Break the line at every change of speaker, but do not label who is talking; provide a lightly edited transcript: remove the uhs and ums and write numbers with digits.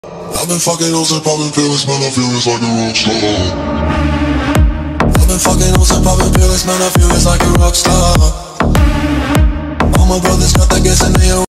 I've been fucking hoes and popping pills, man, I feel it's like a rock star. I've been fucking hoes and popping pills, man, I feel it's like a rock star. All my brothers got that gas and they